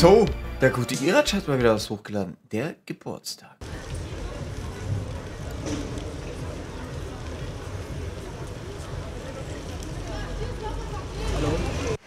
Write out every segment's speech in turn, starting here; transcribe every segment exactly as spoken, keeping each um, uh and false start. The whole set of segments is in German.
So, der gute Irac hat mal wieder was hochgeladen. Der Geburtstag. Hallo.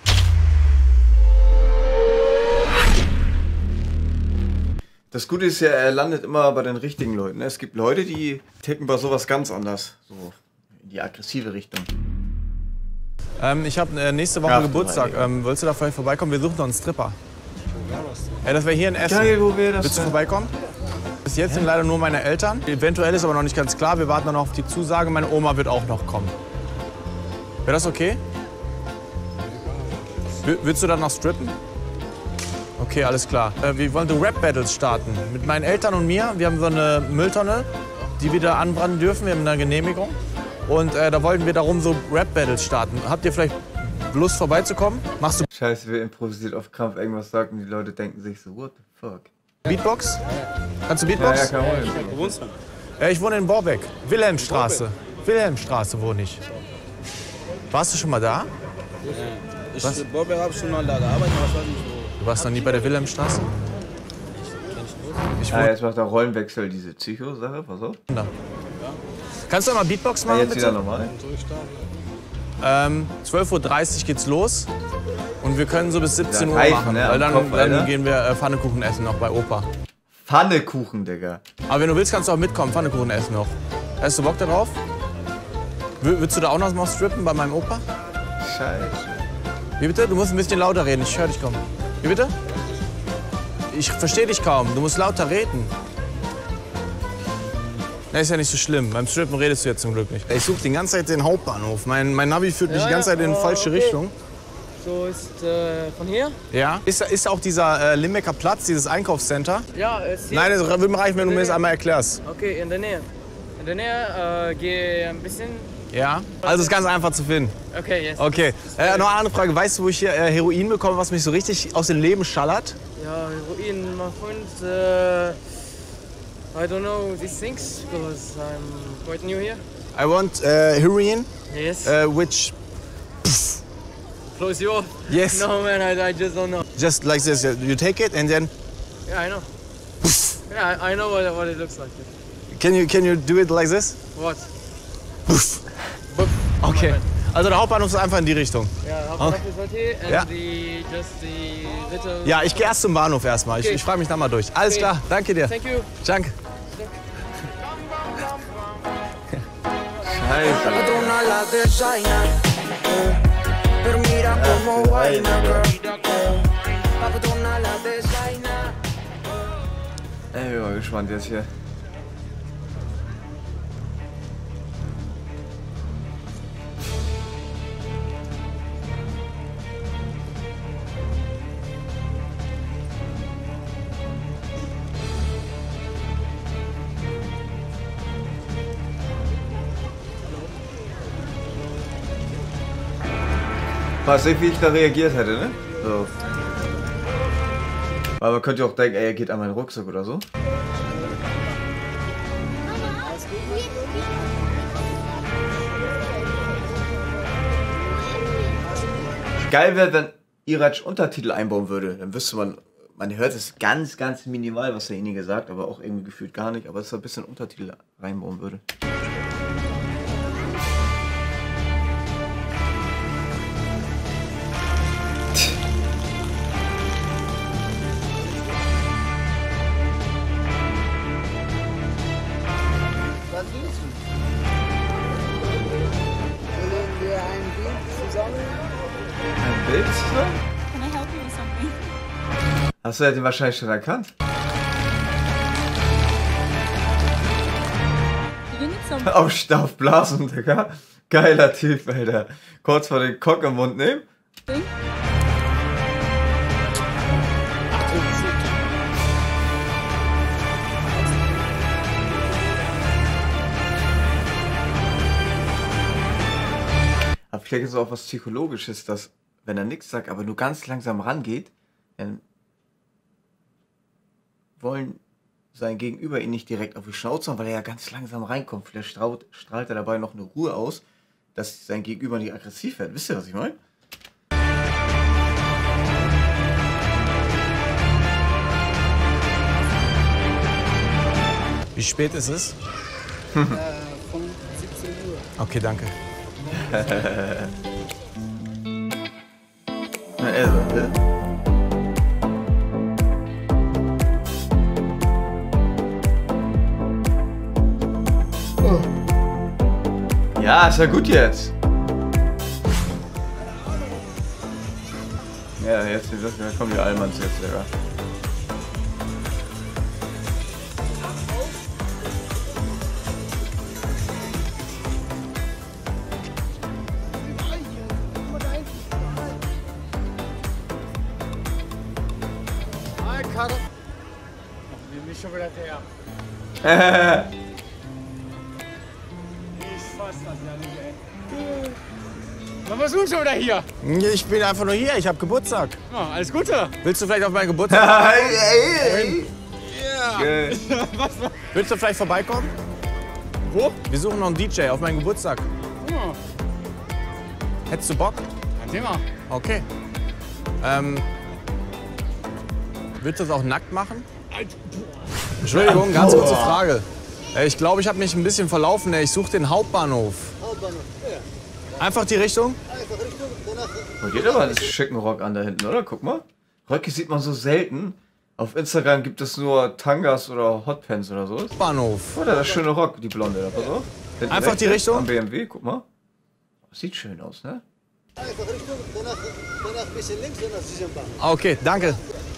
Das Gute ist ja, er landet immer bei den richtigen Leuten. Es gibt Leute, die ticken bei sowas ganz anders. So in die aggressive Richtung. Ähm, ich habe äh, nächste Woche Ach, Geburtstag. Ähm, willst du da vielleicht vorbeikommen? Wir suchen noch einen Stripper. Ja, das wäre hier in Essen. Geil, wo wäre das? Willst du vorbeikommen? Bis jetzt sind leider nur meine Eltern. Eventuell ist aber noch nicht ganz klar. Wir warten noch auf die Zusage. Meine Oma wird auch noch kommen. Wäre das okay? W willst du dann noch strippen? Okay, alles klar. Äh, wir wollen so Rap-Battles starten. Mit meinen Eltern und mir. Wir haben so eine Mülltonne, die wir da anbranden dürfen. Wir haben eine Genehmigung. Und äh, da wollten wir darum so Rap-Battles starten. Habt ihr vielleicht Lust vorbeizukommen? Machst du Scheiße, wer improvisiert auf Krampf irgendwas sagt und die Leute denken sich so, what the fuck? Beatbox? Kannst du Beatbox? Ja, ja, kann man. Wo wohnst du? Äh, ich wohne in Borbeck. Wilhelmstraße. Wilhelmstraße wohne ich. Warst du schon mal da? Ja. Ich, Was? Borbeck habe schon mal da gearbeitet, aber ich weiß nicht wo. Du warst noch nie bei der Wilhelmstraße? Ich Ah, wohne jetzt macht er Rollenwechsel, diese Psycho-Sache, pass auf. da. Kannst du mal Beatbox Ah, machen, jetzt bitte? wieder normal. Ähm, zwölf Uhr dreißig geht's los und wir können so bis siebzehn Uhr reichen, machen, ne, weil am dann, Kopf, dann Alter. gehen wir äh, Pfannekuchen essen noch bei Opa. Pfannekuchen, Digga. Aber wenn du willst, kannst du auch mitkommen, Pfannekuchen essen noch. Hast du Bock darauf? W willst du da auch noch mal strippen bei meinem Opa? Scheiße. Wie bitte? Du musst ein bisschen lauter reden, ich höre dich kaum. Wie bitte? Ich verstehe dich kaum, du musst lauter reden. Na, ist ja nicht so schlimm. Beim Strippen redest du jetzt zum Glück nicht. Ich suche die ganze Zeit den Hauptbahnhof. Mein, mein Navi führt mich Ja, die ganze Zeit in die ja, falsche okay. Richtung. So ist äh, von hier? Ja. Ist, ist auch dieser äh, Limbecker Platz, dieses Einkaufscenter? Ja, ist hier. Nein, das würde mir reichen, wenn du mir das einmal erklärst. Okay, in der Nähe. In der Nähe, äh, geh ein bisschen. Ja? Also ist ganz einfach zu finden. Okay, yes. Okay. Äh, noch eine andere Frage. Weißt du, wo ich hier äh, Heroin bekomme, was mich so richtig aus dem Leben schallert? Ja, Heroin, mein Freund, äh, I don't know these things because I'm quite new here. I want uh, heroin, Yes. uh, which Close you off? yes, No man, I, I just don't know. just like this. You take it and then Yeah, I know. Yeah, I, I know what, what it looks like. can you can you do it like this? What? Puff. Buff. Okay. Also der Hauptbahnhof ist einfach in die Richtung. Yeah, half Okay. is right here and Ja. the, just the little... Ja, ich gehe erst zum Bahnhof erstmal. Ich, Okay. ich frage mich da mal durch. Alles Okay. klar, danke dir. Thank you. Danke. Scheiße. Padrona la designer, eh. Pero mira como vaina, girl. La padrona la designer. Ey, ich bin mal gespannt jetzt hier. Mal sehen, wie ich da reagiert hätte, ne? So. Aber man könnte ja auch denken, ey, er geht an meinen Rucksack oder so. Geil wäre, wenn Irac Untertitel einbauen würde. Dann wüsste man, man hört es ganz, ganz minimal, was derjenige sagt, aber auch irgendwie gefühlt gar nicht. Aber dass er ein bisschen Untertitel reinbauen würde. Was willst du? Wollen wir ein Bild zusammen? Ein Bild zusammen? Can I help you with something? Hast du den wahrscheinlich schon erkannt? Do you need some? Auf Stauf blasen, Digga. Geiler Typ, Alter. Kurz vor den Cock im Mund nehmen. Aber vielleicht ist es auch was Psychologisches, dass, wenn er nichts sagt, aber nur ganz langsam rangeht, dann wollen sein Gegenüber ihn nicht direkt auf die Schnauze hauen, weil er ja ganz langsam reinkommt. Vielleicht strahlt, strahlt er dabei noch eine Ruhe aus, dass sein Gegenüber nicht aggressiv wird. Wisst ihr, was ich meine? Wie spät ist es? Äh, von siebzehn Uhr. Okay, danke. Na, er ne? Ja, ist ja gut jetzt. Ja, jetzt da kommen die Allmanns jetzt sogar. Hi, Karl. Wir sind schon wieder her. Ich fass das ja nicht, ey. Was machst du schon wieder hier? Ich bin einfach nur hier, ich habe Geburtstag. Oh, alles Gute. Willst du vielleicht auf meinen Geburtstag? Hey, hey, hey. Ja. Was, was? Willst du vielleicht vorbeikommen? Wo? Wir suchen noch einen D J auf meinen Geburtstag. Oh, Hättest du Bock? kein Thema. Okay. Ähm, willst du das auch nackt machen? Entschuldigung, ganz kurze Frage. Äh, Ich glaube, ich habe mich ein bisschen verlaufen. Ich suche den Hauptbahnhof. Einfach die Richtung? Oh, geht aber einen schicken Rock an da hinten, oder? Guck mal. Röcke sieht man so selten. Auf Instagram gibt es nur Tangas oder Hotpants oder so. Bahnhof. Oder das schöne Rock, die blonde da, pass auf. Hinten Einfach rechts die Richtung? Am B M W, guck mal. Sieht schön aus, ne? Einfach Richtung, danach, danach ein bisschen links, danach Sicherbahn. Okay, danke.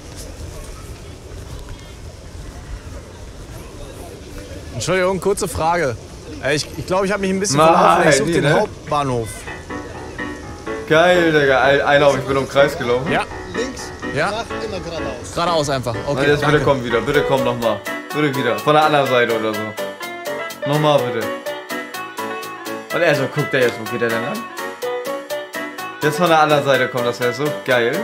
Entschuldigung, kurze Frage. Äh, Ich glaube, ich, glaub, ich habe mich ein bisschen Nein, verlaufen. Ich suche nee, den ne? Hauptbahnhof. Geil, Digga. Ein- Einer, ich bin um den Kreis gelaufen. Ja, Links, Ja. danach immer geradeaus. geradeaus einfach. Na, Okay, jetzt bitte danke. komm wieder, bitte komm nochmal. Bitte wieder. Von der anderen Seite oder so. Nochmal bitte. Und er so, guckt er jetzt, wo geht er denn an? Jetzt von der anderen Seite kommt, das wäre so geil.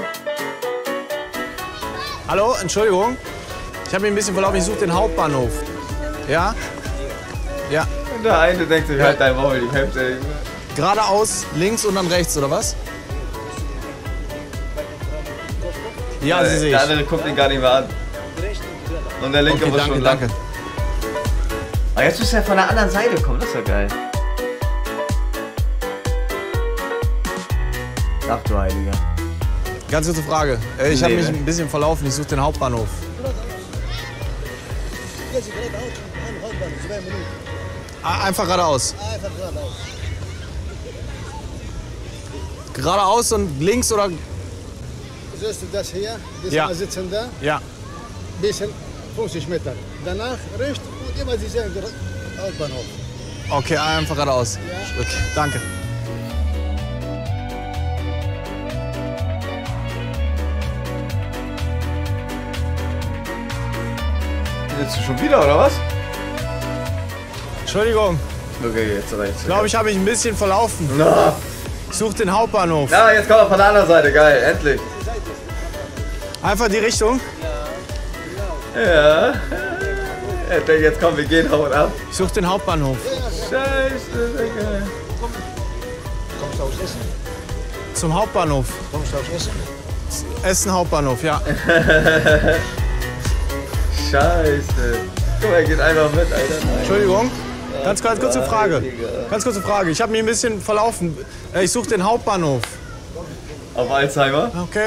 Hallo, Entschuldigung. Ich habe mich ein bisschen verlaufen. Ich suche den Hauptbahnhof. Ja? Ja. Und der eine denkt sich, halt dein Maul, die Hälfte. Geradeaus, links und dann rechts, oder was? Ja, sie sehe Der ich. andere guckt ihn gar nicht mehr an. Und der linke Okay, muss danke, schon lang. danke. Aber jetzt müsst ihr ja von der anderen Seite kommen, das ist ja geil. Ach du Heiliger. Ganz kurze Frage. Äh, Ich habe Nee, mich ne? ein bisschen verlaufen. Ich suche den Hauptbahnhof. Gehen Sie geradeaus, an Hauptbahnhof, zwei Minuten. Ah, einfach geradeaus. Einfach geradeaus. Geradeaus und links oder... Siehst du das hier? Die Ja. ja. sitzen da, Ja. bisschen fünfzig Meter. Danach rechts und immer Sie sehen Hauptbahnhof. Okay, einfach geradeaus. Okay, danke. Jetzt schon wieder, oder was? Entschuldigung. Okay, jetzt rechts. Ich glaube, ich habe mich ein bisschen verlaufen. Na, Ich suche den Hauptbahnhof. ja, jetzt kommt er von der anderen Seite, geil, endlich. Einfach die Richtung. Ja. Ich denke, jetzt komm, wir gehen, hauen ab. Ich suche den Hauptbahnhof. Scheiße, Digga. Kommst du aus Essen? Zum Hauptbahnhof. Kommst du aus Essen? Essen Hauptbahnhof, ja. Scheiße. Guck mal, er geht einfach mit, Alter. Nein. Entschuldigung. Ganz, ganz kurze Frage. Digga. Ganz kurze Frage. Ich habe mich ein bisschen verlaufen. Äh, Ich suche den Hauptbahnhof. Auf Alzheimer? Okay.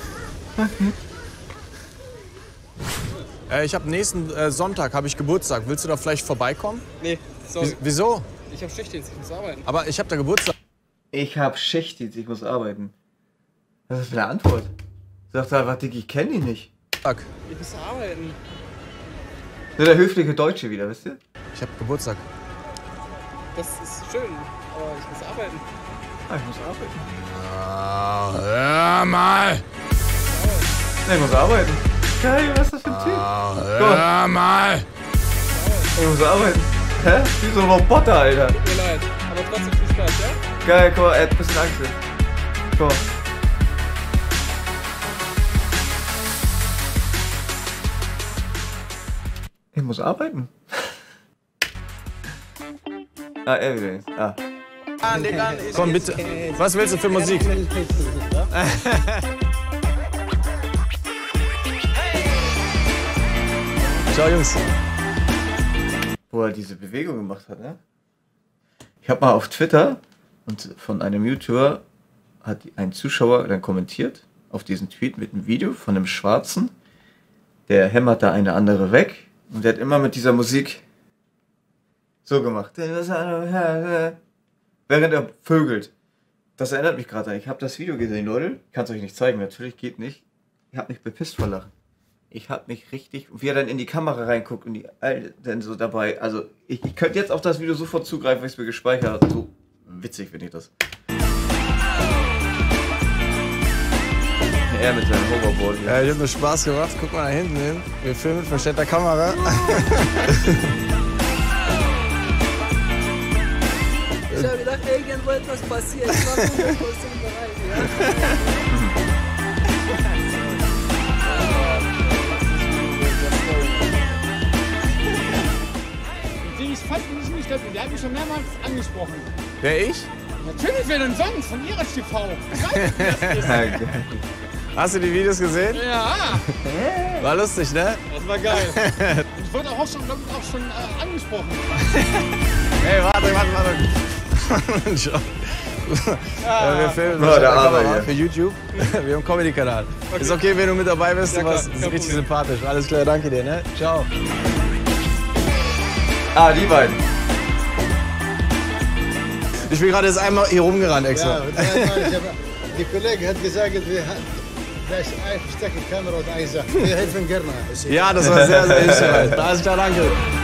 Äh, Ich habe nächsten äh, Sonntag habe ich Geburtstag. Willst du da vielleicht vorbeikommen? Nee, sorry. Wie- Wieso? Ich hab Schichtdienst, ich muss arbeiten. Aber ich habe da Geburtstag. Ich hab Schichtdienst, ich muss arbeiten. Was ist das für eine Antwort? Sagt er einfach, Dick, ich kenne ihn nicht. Ich muss arbeiten. Nur der höfliche Deutsche wieder, wisst ihr? Ich habe Geburtstag. Das ist schön, aber ich muss arbeiten. Ah, ich muss arbeiten. Ah, hör mal. Ja, ich muss arbeiten. Geil, was ist das für ein Typ? Ah, hör mal. Ich muss arbeiten. Hä? Wie so ein Roboter, Alter. Tut mir leid, aber trotzdem viel Spaß, ja? Geil, guck mal, er hat ein bisschen Angst. jetzt. Guck mal. Ich muss arbeiten. Ah, er wieder jetzt. Ah. Komm bitte. Was willst du für Musik? Ciao Jungs. wo er diese Bewegung gemacht hat, ne? Ich habe mal auf Twitter und von einem YouTuber hat ein Zuschauer dann kommentiert auf diesen Tweet mit einem Video von einem Schwarzen, der hämmert da eine andere weg und der hat immer mit dieser Musik so gemacht. Während er vögelt. Das erinnert mich gerade an. Ich habe das Video gesehen, Leute. Ich kann es euch nicht zeigen, natürlich geht nicht. Ich habe mich bepisst vor Lachen. Ich habe mich richtig, wie er dann in die Kamera reinguckt und die Alten so dabei. Also ich, ich könnte jetzt auf das Video sofort zugreifen, weil ich es mir gespeichert habe. So witzig finde ich das. Er mit seinem Hoverboard. Ja, ich habe mir Spaß gemacht. Guck mal da hinten hin. Wir filmen mit versteckter Kamera. Ich habe gedacht, irgendwo etwas passiert. Ich war hundert Prozent bereit, ja? Ich fand mich nicht dafür. Der hat mich schon mehrmals angesprochen. Wer, ich? Natürlich, wer denn sonst? Von Ihrer T V. Ich weiß nicht, wer das ist. Hast du die Videos gesehen? Ja. War lustig, ne? Das war geil. Ich wurde auch schon, glaub ich, auch schon äh, angesprochen. Hey, warte, warte, warte. Ciao. Ja, wir filmen Oh, der Arme hier. für YouTube. Wir haben einen Comedy-Kanal. Okay. Ist okay, wenn du mit dabei bist, Ja, du warst klar, ist kein richtig Problem. sympathisch. Alles klar, danke dir, ne? Ciao. Ah, die beiden. Ich bin gerade jetzt einmal hier rumgerannt extra. Ja, und einmal, ich hab, die Kollegin hat gesagt, wir haben gleich eine versteckte Kamera und eine Sache. Wir helfen gerne. Ja, das war sehr, sehr hilfreich. Alles klar, danke.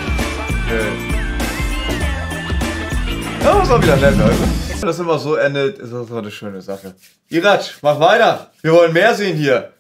Ja, das war wieder nett, Leute. Wenn das immer so endet, ist das doch eine schöne Sache. Iratsch, mach weiter. Wir wollen mehr sehen hier.